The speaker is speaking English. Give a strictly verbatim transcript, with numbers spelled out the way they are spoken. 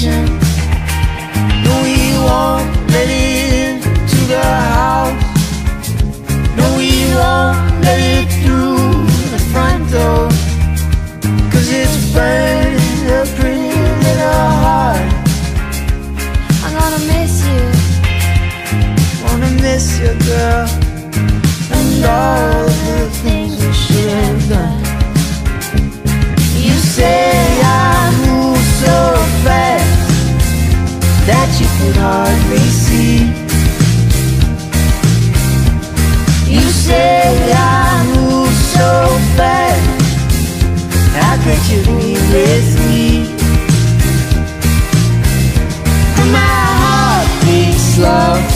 station. No, we won't let it into the house. No, we won't let it through the front door, 'cause it's burning a pretty little heart. I'm gonna miss you. Wanna miss you, girl, and all the things we should have done. You say I move so fast that you could hardly see. You say I move so fast, how could you be with me? And my heart beats slow.